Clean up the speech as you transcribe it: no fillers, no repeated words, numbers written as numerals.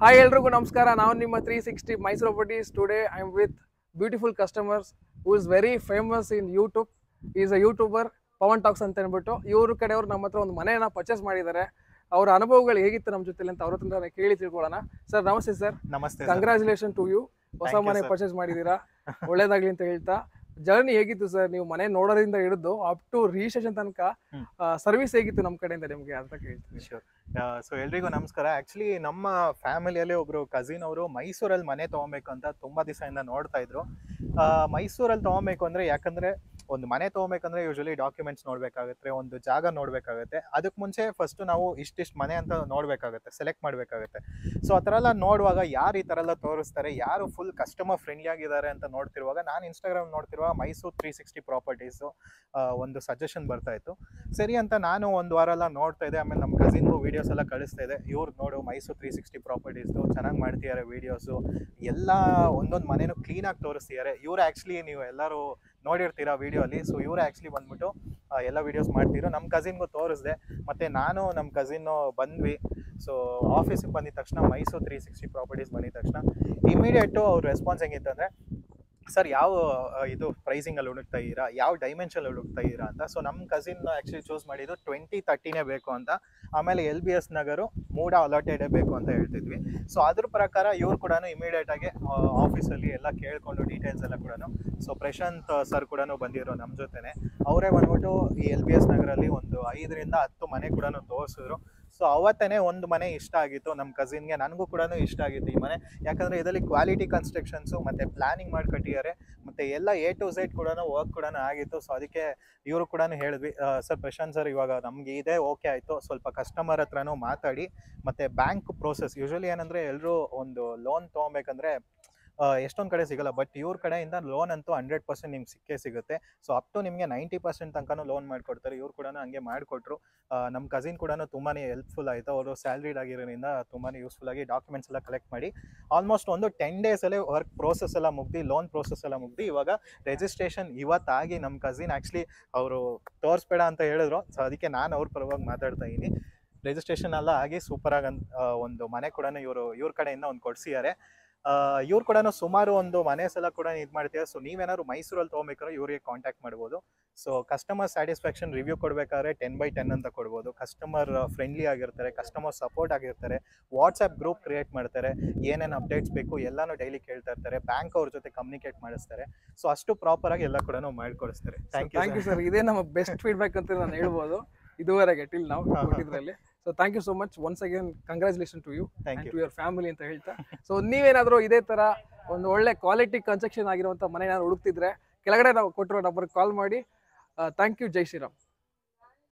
Hi ಎಲ್ರಿಗೂ ನಮಸ್ಕಾರ. ನಾವು ನಿಮ್ಮ 360 Mysuru properties. Today I am with beautiful customers who is very famous in YouTube. Is a YouTuber, Pavan talks ಅಂತ ಅಂದ್ಬಿಟ್ಟು. ಇವ್ರ ಕಡೆಯವರು ನಮ್ಮ ಹತ್ರ ಒಂದು ಮನೆಯನ್ನ ಪರ್ಚೇಸ್ ಮಾಡಿದ್ದಾರೆ. ಅವರ ಅನುಭವಗಳು ಹೇಗಿತ್ತು ನಮ್ಮ ಜೊತೆಲಿ ಅಂತ ಅವ್ರ ಹತ್ರ ಕೇಳಿ ತಿಳ್ಕೊಳ್ಳೋಣ. ಸರ್ ನಮಸ್ತೆ ಸರ್. ನಮಸ್ತೆ. Congratulation to you. ಹೊಸ ಮನೆ ಪರ್ಚೇಸ್ ಮಾಡಿದ್ದೀರಾ, ಒಳ್ಳೇದಾಗ್ಲಿ ಅಂತ ಹೇಳ್ತಾ. ಜರ್ನಿ ಹೇಗಿತ್ತು ಸರ್? ನೀವು ಮನೆ ನೋಡೋದ್ರಿಂದ ಹಿಡಿದು ಅಪ್ ಟು ರಿಜಿಸ್ಟ್ರೇಷನ್ ತನಕ ಸರ್ವಿಸ್ ಹೇಗಿತ್ತು ನಮ್ಮ ಕಡೆಯಿಂದ ನಿಮಗೆ ಅಂತ ಕೇಳ್ತೀನಿ. ಸೊ ಎಲ್ರಿಗೂ ನಮಸ್ಕಾರ. ಆಕ್ಚುಲಿ ನಮ್ಮ ಫ್ಯಾಮಿಲಿಯಲ್ಲಿ ಒಬ್ರು ಕಸಿನ್ ಅವರು ಮೈಸೂರಲ್ಲಿ ಮನೆ ತಗೊಬೇಕು ಅಂತ ತುಂಬಾ ದಿವಸದಿಂದ ನೋಡ್ತಾ ಇದ್ರು. ಮೈಸೂರಲ್ಲಿ ತಗೊಬೇಕು ಅಂದ್ರೆ, ಯಾಕಂದ್ರೆ ಒಂದು ಮನೆ ತಗೊಬೇಕಂದ್ರೆ ಯೂಶಲಿ ಡಾಕ್ಯುಮೆಂಟ್ಸ್ ನೋಡ್ಬೇಕಾಗುತ್ತೆ, ಒಂದು ಜಾಗ ನೋಡ್ಬೇಕಾಗುತ್ತೆ. ಅದಕ್ಕೆ ಮುಂಚೆ ಫಸ್ಟ್ ನಾವು ಇಷ್ಟಿಷ್ಟು ಮನೆ ಅಂತ ನೋಡ್ಬೇಕಾಗುತ್ತೆ, ಸೆಲೆಕ್ಟ್ ಮಾಡ್ಬೇಕಾಗುತ್ತೆ. ಸೊ ಆ ಥರ ಎಲ್ಲ ನೋಡುವಾಗ ಯಾರು ಈ ಥರ ಎಲ್ಲ ತೋರಿಸ್ತಾರೆ, ಯಾರು ಫುಲ್ ಕಸ್ಟಮರ್ ಫ್ರೆಂಡ್ಲಿ ಆಗಿದ್ದಾರೆ ಅಂತ ನೋಡ್ತಿರುವಾಗ ನಾನು ಇನ್ಸ್ಟಾಗ್ರಾಮ್ ನೋಡ್ತಿರುವಾಗ ಮೈಸೂರು 360 ಪ್ರಾಪರ್ಟೀಸು ಒಂದು ಸಜೆಷನ್ ಬರ್ತಾ ಇತ್ತು. ಸರಿ ಅಂತ ನಾನು ಒಂದು ವಾರ ಎಲ್ಲ ನೋಡ್ತಾ ಇದ್ದೆ. ಆಮೇಲೆ ನಮ್ಮ ಕಸಿನ್ಗೂ ವೀಡಿಯೋಸ್ ಎಲ್ಲ ಕಳಿಸ್ತಾ ಇದೆ. ಇವ್ರು ನೋಡು ಮೈಸೂರು 360 ಪ್ರಾಪರ್ಟೀಸು ಚೆನ್ನಾಗಿ ಮಾಡ್ತಿದ್ದಾರೆ ವೀಡಿಯೋಸು, ಎಲ್ಲ ಒಂದೊಂದು ಮನೆಯೂ ಕ್ಲೀನಾಗಿ ತೋರಿಸ್ತಿದ್ದಾರೆ. ಇವ್ರು ಆ್ಯಕ್ಚುಲಿ ನೀವು ಎಲ್ಲರೂ ನೋಡಿರ್ತೀರಾ ವಿಡಿಯೋ ಅಲ್ಲಿ. ಸೊ ಇವ್ರು ಆ್ಯಕ್ಚುಲಿ ಬಂದ್ಬಿಟ್ಟು ಎಲ್ಲ ವೀಡಿಯೋಸ್ ಮಾಡ್ತಿದ್ರು. ನಮ್ಮ ಕಸಿನ್ಗೂ ತೋರಿಸ್ದೆ, ಮತ್ತು ನಾನು ನಮ್ಮ ಕಸಿನ್ನು ಬಂದ್ವಿ. ಸೊ ಆಫೀಸಿಗೆ ಬಂದಿದ ತಕ್ಷಣ, ಮೈಸೂರು 360 ಪ್ರಾಪರ್ಟೀಸ್ ಬಂದಿದ ತಕ್ಷಣ ಇಮಿಡಿಯೇಟು ಅವ್ರ ರೆಸ್ಪಾನ್ಸ್ ಹೆಂಗಿತ್ತು ಅಂದರೆ, ಸರ್ ಯಾವ ಇದು ಪ್ರೈಸಿಂಗಲ್ಲಿ ಹುಡುಕ್ತಾ ಇದ್ದೀರಾ, ಯಾವ ಡೈಮೆನ್ಷನ್ ಹುಡುಕ್ತಾ ಇದ್ದೀರಾ ಅಂತ. ಸೊ ನಮ್ಮ ಕಸಿನ್ ಆ್ಯಕ್ಚುಲಿ ಚೂಸ್ ಮಾಡಿದ್ದು 2030 ಬೇಕು ಅಂತ. ಆಮೇಲೆ LBS ನಗರು ಮೂಡ ಅಲಾಟೆಡೇ ಬೇಕು ಅಂತ ಹೇಳ್ತಿದ್ವಿ. ಸೊ ಅದ್ರ ಪ್ರಕಾರ ಇವ್ರು ಕೂಡ ಇಮಿಡಿಯೇಟಾಗಿ ಆಫೀಸಲ್ಲಿ ಎಲ್ಲ ಕೇಳಿಕೊಂಡು ಡೀಟೇಲ್ಸ್ ಎಲ್ಲ ಕೂಡ, ಸೊ ಪ್ರಶಾಂತ್ ಸರ್ ಕೂಡ ಬಂದಿರೋ ನಮ್ಮ ಜೊತೆನೆ. ಅವರೇ ಬಂದ್ಬಿಟ್ಟು ಈ LBS ನಗರಲ್ಲಿ ಒಂದು 5 ರಿಂದ 10 ಮನೆ ಕೂಡ ತೋರಿಸಿದ್ರು. ಸೊ ಅವತ್ತೇ ಒಂದು ಮನೆ ಇಷ್ಟ ಆಗಿತ್ತು ನಮ್ಮ ಕಸಿನ್ಗೆ, ನನಗೂ ಕೂಡ ಇಷ್ಟ ಆಗಿತ್ತು ಈ ಮನೆ. ಯಾಕಂದರೆ ಇದರಲ್ಲಿ ಕ್ವಾಲಿಟಿ ಕನ್ಸ್ಟ್ರಕ್ಷನ್ಸು ಮತ್ತು ಪ್ಲ್ಯಾನಿಂಗ್ ಮಾಡಿ ಕಟ್ಟಿದ್ದಾರೆ, ಮತ್ತು ಎಲ್ಲ A to Z ಕೂಡ ವರ್ಕ್ ಕೂಡ ಆಗಿತ್ತು. ಸೊ ಅದಕ್ಕೆ ಇವರು ಕೂಡ ಹೇಳಿದ್ವಿ, ಸರ್ ಪ್ರಶಾಂತ್ ಸರ್ ಇವಾಗ ನಮಗೆ ಇದೇ ಓಕೆ ಆಯಿತು, ಸ್ವಲ್ಪ ಕಸ್ಟಮರ್ ಹತ್ರನೂ ಮಾತಾಡಿ. ಮತ್ತು ಬ್ಯಾಂಕ್ ಪ್ರೋಸೆಸ್ ಯೂಶಲಿ ಏನಂದರೆ, ಎಲ್ಲರೂ ಒಂದು ಲೋನ್ ತೊಗೊಬೇಕಂದ್ರೆ ಎಷ್ಟೊಂದು ಕಡೆ ಸಿಗಲ್ಲ, ಬಟ್ ಇವ್ರ ಕಡೆಯಿಂದ ಲೋನ್ ಅಂತೂ 100% ನಿಮ್ಗೆ ಸಿಕ್ಕೇ ಸಿಗುತ್ತೆ. ಸೊ ಅಪ್ ಟು ನಿಮಗೆ 90% ತನಕನೂ ಲೋನ್ ಮಾಡಿಕೊಡ್ತಾರೆ. ಇವ್ರು ಕೂಡ ಹಂಗೆ ಮಾಡಿಕೊಟ್ರು. ನಮ್ಮ ಕಸಿನ್ ಕೂಡ ತುಂಬಾ ಹೆಲ್ಪ್ಫುಲ್ ಆಯಿತು. ಅವರು ಸ್ಯಾಲ್ರಿಡ್ ಆಗಿರೋದ್ರಿಂದ ತುಂಬಾ ಯೂಸ್ಫುಲ್ ಆಗಿ ಡಾಕ್ಯುಮೆಂಟ್ಸ್ ಎಲ್ಲ ಕಲೆಕ್ಟ್ ಮಾಡಿ ಆಲ್ಮೋಸ್ಟ್ ಒಂದು 10 ಡೇಸಲ್ಲೇ ವರ್ಕ್ ಪ್ರೋಸೆಸ್ ಎಲ್ಲ ಮುಗ್ದು, ಲೋನ್ ಪ್ರೋಸೆಸ್ ಎಲ್ಲ ಮುಗ್ದು, ಇವಾಗ ರಿಜಿಸ್ಟ್ರೇಷನ್ ಇವತ್ತಾಗಿ ನಮ್ಮ ಕಸಿನ್ ಆ್ಯಕ್ಚುಲಿ ಅವರು ತೋರಿಸ್ಬೇಡ ಅಂತ ಹೇಳಿದ್ರು. ಸೊ ಅದಕ್ಕೆ ನಾನು ಅವ್ರ ಪರವಾಗಿ ಮಾತಾಡ್ತಾ ಇದ್ದೀನಿ. ರಿಜಿಸ್ಟ್ರೇಷನ್ ಎಲ್ಲ ಆಗಿ ಸೂಪರಾಗಿ ಒಂದು ಮನೆ ಕೂಡ ಇವ್ರ ಕಡೆಯಿಂದ ಒಂದು ಕೊಡಿಸಿದ್ದಾರೆ. ಇವ್ರು ಕೂಡ ಸುಮಾರು ಒಂದು ಮನೆಸ್ ಎಲ್ಲ ಕೂಡ ಇದು ಮಾಡ್ತೀವಿ. ಸೊ ನೀವೇನಾದ್ರು ಮೈಸೂರಲ್ಲಿ ತೊಗೊಬೇಕಾದ್ರೆ ಇವ್ರಿಗೆ ಕಾಂಟ್ಯಾಕ್ಟ್ ಮಾಡ್ಬೋದು. ಸೊ ಕಸ್ಟಮರ್ ಸ್ಯಾಟಿಸ್ಫ್ಯಾಕ್ಷನ್ ರಿವ್ಯೂ ಕೊಡಬೇಕಾದ್ರೆ 10/10 ಅಂತ ಕೊಡ್ಬೋದು. ಕಸ್ಟಮರ್ ಫ್ರೆಂಡ್ಲಿ ಆಗಿರ್ತಾರೆ, ಕಸ್ಟಮರ್ ಸಪೋರ್ಟ್ ಆಗಿರ್ತಾರೆ, ವಾಟ್ಸಪ್ ಗ್ರೂಪ್ ಕ್ರಿಯೇಟ್ ಮಾಡ್ತಾರೆ, ಏನೇನು ಅಪ್ಡೇಟ್ಸ್ ಬೇಕು ಎಲ್ಲನೂ ಡೈಲಿ ಕೇಳ್ತಾ ಇರ್ತಾರೆ, ಬ್ಯಾಂಕ್ ಅವ್ರ ಜೊತೆ ಕಮ್ಯುನಿಕೇಟ್ ಮಾಡಿಸ್ತಾರೆ. ಸೊ ಅಷ್ಟು ಪ್ರಾಪರಾಗಿ ಎಲ್ಲ ಕೂಡ ಮಾಡಿಕೊಡಿಸ್ತಾರೆ. Thank you sir. ಇದೇ ನಮ್ಮ ಬೆಸ್ಟ್ ಫೀಡ್ಬ್ಯಾಕ್ ಅಂತ ನಾನು ಹೇಳ್ಬೋದು ಇದುವರೆಗೆ ಟಿಲ್ ನಾವು ಕೊಟ್ಟಿದ್ರಲ್ಲಿ. So thank you so much once again. Congratulation to you and to your family ಅಂತ ಹೇಳ್ತಾ. ಸೊ ನೀವೇನಾದರೂ ಇದೇ ಥರ ಒಂದು ಒಳ್ಳೆ ಕ್ವಾಲಿಟಿ ಕನ್ಸ್ಟ್ರಕ್ಷನ್ ಆಗಿರುವಂಥ ಮನೆ ಏನಾದ್ರು ಹುಡುಕ್ತಿದ್ರೆ ಕೆಳಗಡೆ ನಾವು ಕೊಟ್ಟಿರೋ ನಂಬರ್ಗೆ ಕಾಲ್ ಮಾಡಿ. Thank you. ಜೈ ಶ್ರೀರಾಮ್.